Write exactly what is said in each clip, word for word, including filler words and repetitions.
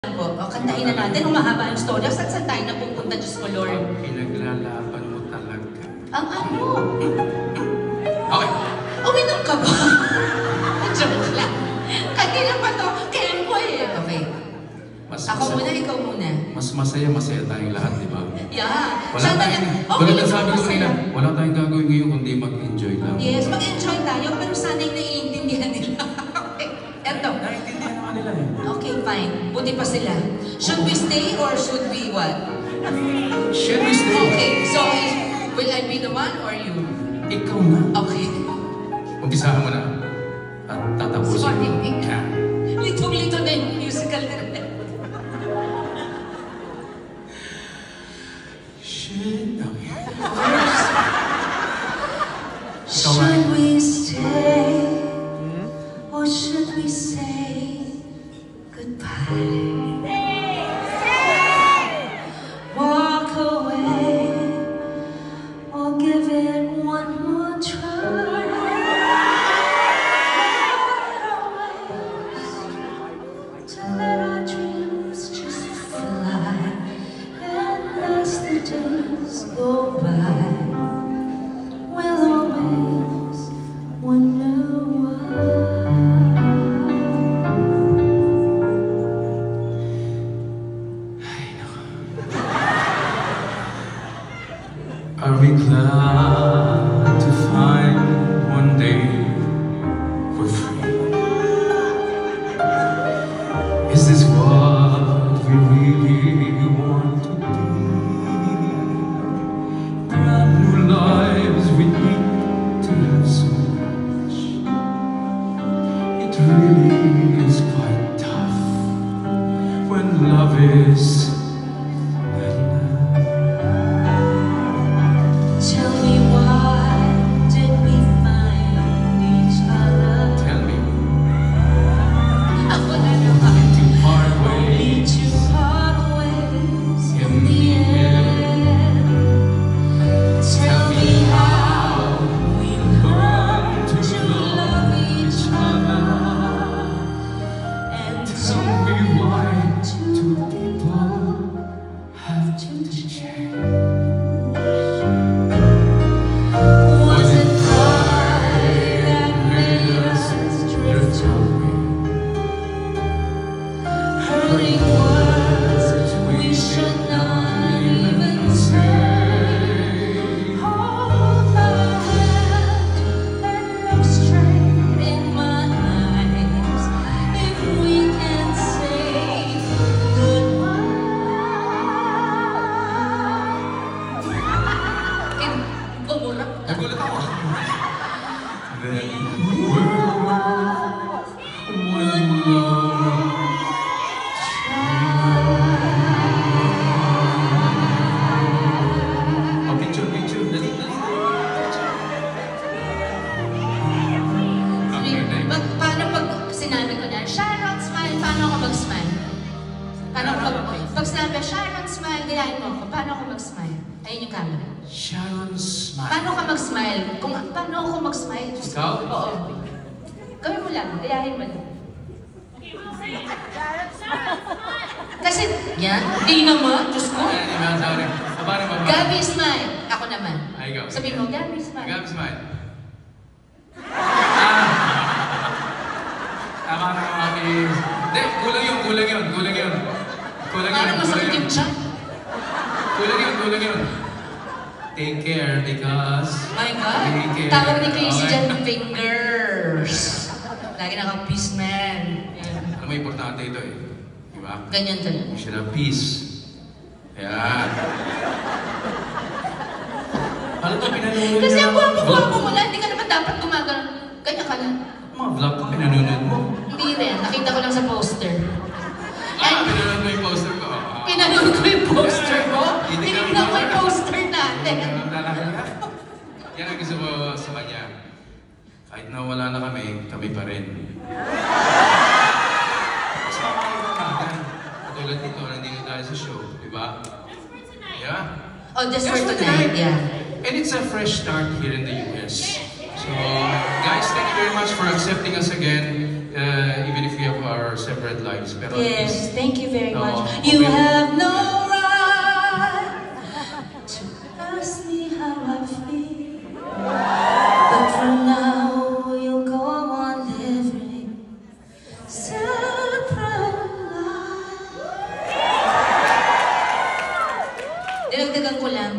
Po, o, kantahin na natin, umahaba yung story. Saan saan tayo napupunta, Diyos ko, Lord? Pinaglalaban mo talaga. Ang ano? Okay. Uminom ka ba? Joke lang. Kanina pa to, kempo eh. Okay. Mas Ako masaya, muna, ikaw muna. Mas masaya, masaya tayong lahat, di ba? Yeah. Wala Sana tayong, na, okay, tulad ng sabi ko masaya. kanina, wala tayong gagawin ngayon kundi mag-enjoy lang. Yes, mag-enjoy tayo, pero sana yung naiintindihan nila. Okay, eto. Naiintindihan naman nila eh. Okay, fine. Buti pa sila. Should we stay or should we what? Should we stay? Okay, so will I be the one or you? Ikaw na. Okay. Umpisahan mo na. At tatapusin Sorry. mo. Yeah. Litong-lito na yung musical director. Should, okay. Should we stay or should we say goodbye? Walk away or give it one more try. To let our dreams just fly, and as the days go by, we'll always wonder why. Are we glad to find one day we're free? Is this what we really want to be? Brand new lives we need to have so much. It really is quite tough when love is not enough. Tell me, why did we find each other? Tell me, Ako na naman. to part Only ways. to part ways in In the the end. Tell me how we learn to love each other, and Tell me why two two people have to change. Was it pride that made us drift away? Hurting words we should not even say. Hold my hand and look straight in my eyes. If we can say goodbye. Bumura. Nagulat ako. Then we'll one more try. Oh, picture, picture. Dali, dali. Okay, next. Pag, paano pag sinabi ko na, Sharon, smile, paano ako mag-smile? Paano ako pag, pag sinabi, Sharon, smile, gayahin mo ako, paano ako mag-smile? Ayun yung camera. Sharon smile. Paano ka mag-smile? Kung paano ako mag-smile? Ikaw? Oo. Gawin mo lang, gayahin mo lang. Kasi, yan, di naman, Diyos ko. Ayan, ayan, sorry. Ah, paano ba? Gabi, smile. Ako naman. Ay, ikaw. Sabihin mo, Gabi, smile. Gab, smile. Ah! Tama na mga kids. Hindi, kulang yun, kulang yun, kulang yun. Kulang yun, Parang kulang masakit yun. yung chan. Kulang yun, kulang yun. Take care, because... My God. Take care. Tawag ni Casey Okay. dyan, fingers. Lagi naka-peace man. Yan. Alam mo, importante ito eh. Di ba? Ganyan talaga. You should have peace. Ayan. Ano to, pinanonood Kasi niya? ang guwapo-guwapo mo lang, hindi ka naman dapat gumagano. Ganyan ka lang. Mga vlog ko, pinanonood mo. Hindi rin. Nakita ko lang sa poster. Ah, pinanonood mo yung poster ko. Ah. Pinanood ko yung poster mo. Hindi ka Tinignan ko yung pinanood. poster natin. Yan ang gusto ko sa kanya. Kahit na wala na kami, kami pa rin. Mas makakita natin. Katulad nito, nandito tayo sa show, di ba? Yeah. Oh, just for Just for tonight, tonight. yeah. And it's a fresh start here in the U S. So, guys, thank you very much for accepting us again. uh, even if we have our separate lives. Pero at Yes, least, thank you very Oo, much. okay. You have no right to ask me how I feel. But from now, you'll go on living separate lives. Dinagdagan ko lang.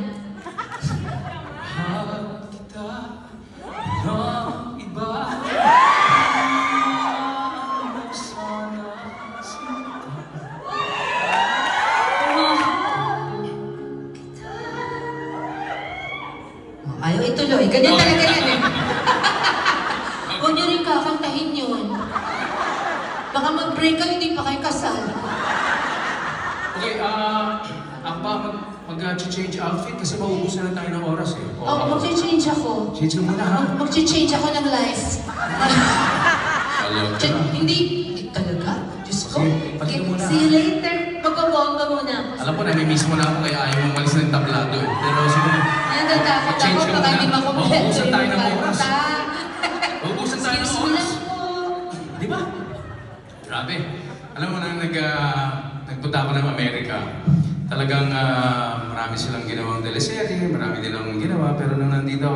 mahal kita ng iba. Sana Oh, ayaw ituloy. Ganyan talaga yan eh. Huwag niyo rin kakantahin yun. Baka mag-break kayo, hindi pa kayo kasal. Okay, ah, ako ba mag, mag-change outfit kasi maubusan na tayo ng oras eh. Oh, mag-change ako. Change mo muna ha? Mag- Mag-change ako ng life. Alam ka Ch- na. hindi, eh, talaga? Diyos ko. Sige, palit ka muna. See you later. Magbabongga muna. Alam ko, namimiss mo na ako kaya ayaw mong malis ng tablado eh. Pero siguro, Natatakot Change ako ka baka muna. hindi makumpleto Maubusan tayo ng yung oras. kanta. maubusan tayo ng Excuse me oras. lang po. Di ba? Grabe. Alam mo nang nag, uh, nagpunta ako ng Amerika, talagang uh, marami silang ginawang teleserye, marami nilang ginawa, pero nung nandito